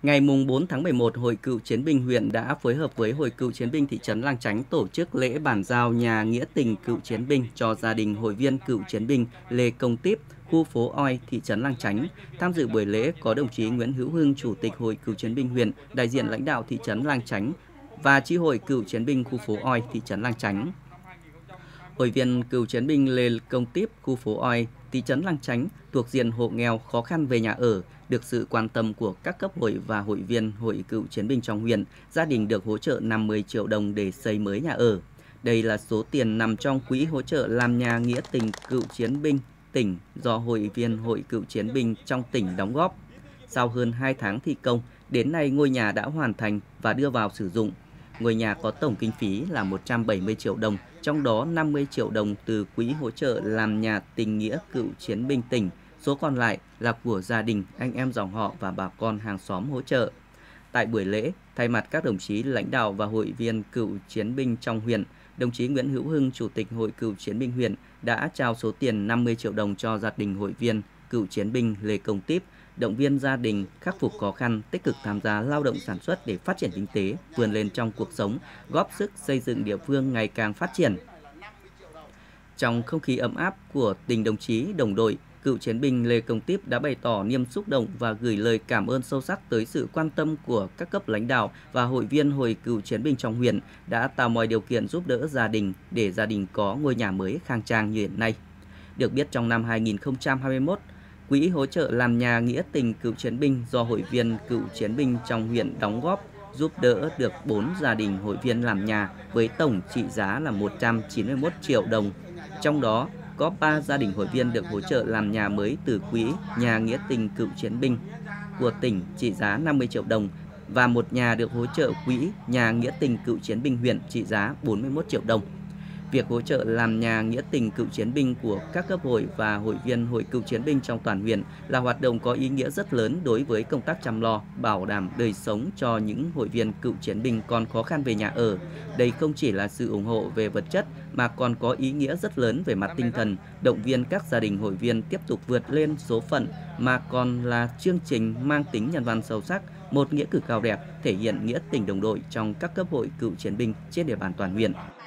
Ngày 4 tháng 11, Hội Cựu Chiến binh huyện đã phối hợp với Hội Cựu Chiến binh thị trấn Lang Chánh tổ chức lễ bàn giao nhà nghĩa tình cựu chiến binh cho gia đình hội viên cựu chiến binh Lê Công Típ, khu phố Oi, thị trấn Lang Chánh. Tham dự buổi lễ có đồng chí Nguyễn Hữu Hưng, Chủ tịch Hội Cựu Chiến binh huyện, đại diện lãnh đạo thị trấn Lang Chánh và chi hội cựu chiến binh khu phố Oi, thị trấn Lang Chánh. Hội viên cựu chiến binh Lê Công Típ, khu phố Oi, thị trấn Lang Chánh thuộc diện hộ nghèo khó khăn về nhà ở, được sự quan tâm của các cấp hội và hội viên Hội Cựu Chiến binh trong huyện, gia đình được hỗ trợ 50 triệu đồng để xây mới nhà ở. Đây là số tiền nằm trong quỹ hỗ trợ làm nhà nghĩa tình cựu chiến binh tỉnh do hội viên Hội Cựu Chiến binh trong tỉnh đóng góp. Sau hơn 2 tháng thi công, đến nay ngôi nhà đã hoàn thành và đưa vào sử dụng. Ngôi nhà có tổng kinh phí là 170 triệu đồng, trong đó 50 triệu đồng từ quỹ hỗ trợ làm nhà tình nghĩa cựu chiến binh tỉnh, số còn lại là của gia đình, anh em dòng họ và bà con hàng xóm hỗ trợ. Tại buổi lễ, thay mặt các đồng chí lãnh đạo và hội viên cựu chiến binh trong huyện, đồng chí Nguyễn Hữu Hưng, Chủ tịch Hội Cựu Chiến binh huyện đã trao số tiền 50 triệu đồng cho gia đình hội viên cựu chiến binh Lê Công Típ, động viên gia đình khắc phục khó khăn, tích cực tham gia lao động sản xuất để phát triển kinh tế, vươn lên trong cuộc sống, góp sức xây dựng địa phương ngày càng phát triển. Trong không khí ấm áp của tình đồng chí, đồng đội, cựu chiến binh Lê Công Típ đã bày tỏ niềm xúc động và gửi lời cảm ơn sâu sắc tới sự quan tâm của các cấp lãnh đạo và hội viên Hội Cựu Chiến binh trong huyện đã tạo mọi điều kiện giúp đỡ gia đình để gia đình có ngôi nhà mới khang trang như hiện nay. Được biết trong năm 2021, Quỹ hỗ trợ làm nhà nghĩa tình cựu chiến binh do hội viên cựu chiến binh trong huyện đóng góp giúp đỡ được 4 gia đình hội viên làm nhà với tổng trị giá là 191 triệu đồng. Trong đó có 3 gia đình hội viên được hỗ trợ làm nhà mới từ quỹ nhà nghĩa tình cựu chiến binh của tỉnh trị giá 50 triệu đồng và một nhà được hỗ trợ quỹ nhà nghĩa tình cựu chiến binh huyện trị giá 41 triệu đồng. Việc hỗ trợ làm nhà nghĩa tình cựu chiến binh của các cấp hội và hội viên Hội Cựu Chiến binh trong toàn huyện là hoạt động có ý nghĩa rất lớn đối với công tác chăm lo, bảo đảm đời sống cho những hội viên cựu chiến binh còn khó khăn về nhà ở. Đây không chỉ là sự ủng hộ về vật chất mà còn có ý nghĩa rất lớn về mặt tinh thần, động viên các gia đình hội viên tiếp tục vượt lên số phận mà còn là chương trình mang tính nhân văn sâu sắc, một nghĩa cử cao đẹp thể hiện nghĩa tình đồng đội trong các cấp hội cựu chiến binh trên địa bàn toàn huyện.